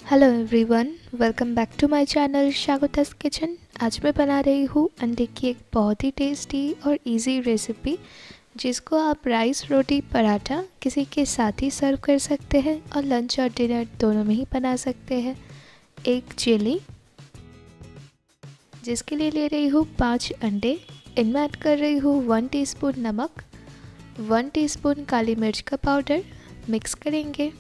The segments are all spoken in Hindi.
Hello everyone, welcome back to my channel Shagufta's kitchen. आज मैं बना रही हूँ अंडे की एक बहुत ही टेस्टी और इजी रेसिपी, जिसको आप राइस, रोटी, पराठा किसी के साथ ही सर्व कर सकते हैं और लंच और डिनर दोनों में ही बना सकते हैं। एक चिली, जिसके लिए ले रही हूँ 5 अंडे। इनमें ऐड कर रही हूँ 1 टीस्पून नमक, 1 टीस्पून काली मिर्च का पाउडर। मिक्स करेंगे।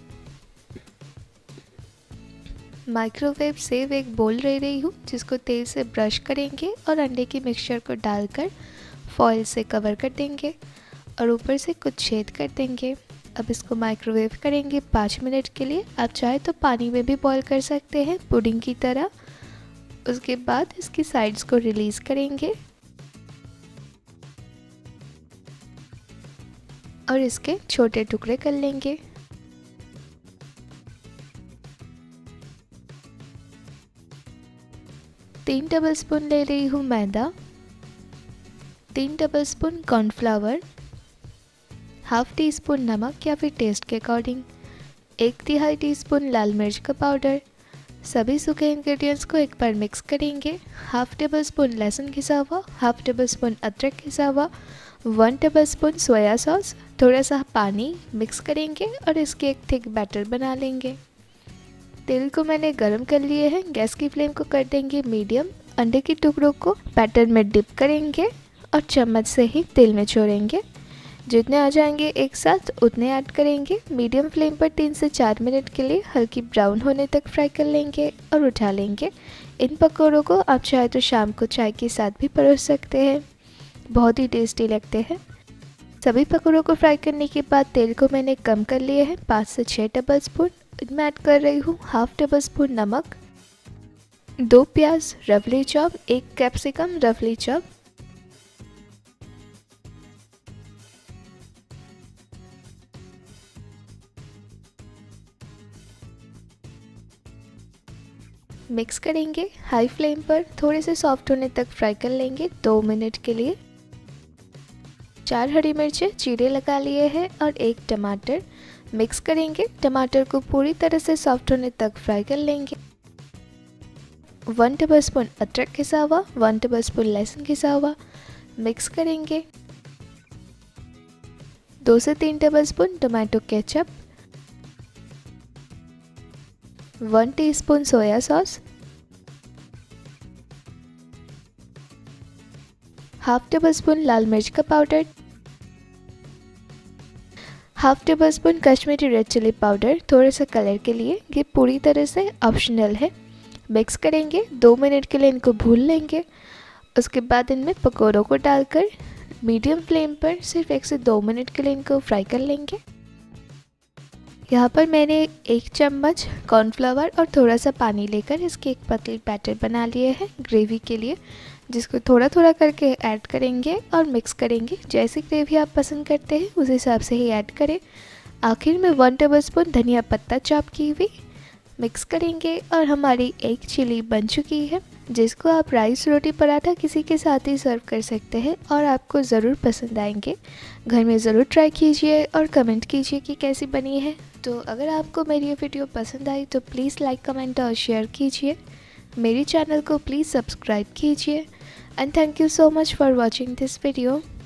माइक्रोवेव से एक बोल ले रही हूँ, जिसको तेल से ब्रश करेंगे और अंडे के मिक्सचर को डालकर फॉइल से कवर कर देंगे और ऊपर से कुछ छेद कर देंगे। अब इसको माइक्रोवेव करेंगे 5 मिनट के लिए। आप चाहे तो पानी में भी बॉईल कर सकते हैं, पुडिंग की तरह। उसके बाद इसकी साइड्स को रिलीज़ करेंगे और इसके छोटे टुकड़े कर लेंगे। तीन टेबलस्पून ले रही हूँ मैदा, 3 tablespoon cornflour, half teaspoon नमक या फिर टेस्ट के अकॉर्डिंग, 1/3 टीस्पून लाल मिर्च का पाउडर। सभी सूखे इंग्रेडिएंट्स को एक बार मिक्स करेंगे। हाफ टेबल स्पून लहसुन घिसा हुआ, हाफ टेबल स्पून अदरक घिसा हुआ, 1 टेबलस्पून सोया सॉस, थोड़ा सा पानी मिक्स करेंगे और इसके एक थिक बैटर बना लेंगे। तेल को मैंने गरम कर लिए हैं। गैस की फ्लेम को कर देंगे मीडियम। अंडे के टुकड़ों को बैटर में डिप करेंगे और चम्मच से ही तेल में छोड़ेंगे। जितने आ जाएंगे एक साथ उतने ऐड करेंगे। मीडियम फ्लेम पर 3 से 4 मिनट के लिए हल्की ब्राउन होने तक फ्राई कर लेंगे और उठा लेंगे। इन पकौड़ों को आप चाहे तो शाम को चाय के साथ भी परोस सकते हैं, बहुत ही टेस्टी लगते हैं। सभी पकौड़ों को फ्राई करने के बाद तेल को मैंने कम कर लिए हैं, 5 से 6 टेबलस्पून। मैं ऐड कर रही हूँ हाफ टेबल स्पून नमक, 2 प्याज रफली चॉप, 1 कैप्सिकम रफली चॉप, मिक्स करेंगे। हाई फ्लेम पर थोड़े से सॉफ्ट होने तक फ्राई कर लेंगे 2 मिनट के लिए। 4 हरी मिर्चें चीरे लगा लिए हैं और 1 टमाटर। मिक्स करेंगे। टमाटर को पूरी तरह से सॉफ्ट होने तक फ्राई कर लेंगे। 1 टेबलस्पून अदरक घिसा हुआ, 1 टेबलस्पून लहसुन घिसा हुआ। मिक्स करेंगे। 2 से 3 tablespoon tomato ketchup, 1 teaspoon soya sauce, half tablespoon लाल मिर्च का powder, half tablespoon Kashmiri red chilli powder, थोड़ा सा कलर के लिए। ये पूरी तरह से ऑप्शनल है। मिक्स करेंगे। 2 मिनट के लिए इनको भून लेंगे। उसके बाद इनमें पकौड़ों को डालकर मीडियम फ्लेम पर सिर्फ 1 से 2 मिनट के लिए इनको फ्राई कर लेंगे। यहाँ पर मैंने 1 चम्मच कॉर्नफ्लावर और थोड़ा सा पानी लेकर इसके एक पतली बैटर बना लिए हैं ग्रेवी के लिए, जिसको थोड़ा थोड़ा करके ऐड करेंगे और मिक्स करेंगे। जैसी ग्रेवी आप पसंद करते हैं उस हिसाब से ही ऐड करें। आखिर में 1 टेबलस्पून धनिया पत्ता चॉप की हुई मिक्स करेंगे और हमारी एक चिली बन चुकी है, जिसको आप राइस, रोटी, पराठा किसी के साथ ही सर्व कर सकते हैं और आपको ज़रूर पसंद आएंगे। घर में ज़रूर ट्राई कीजिए और कमेंट कीजिए कि कैसी बनी है। तो अगर आपको मेरी ये वीडियो पसंद आई तो प्लीज़ लाइक, कमेंट और शेयर कीजिए। मेरे चैनल को प्लीज़ सब्सक्राइब कीजिए। And thank you so much for watching this video.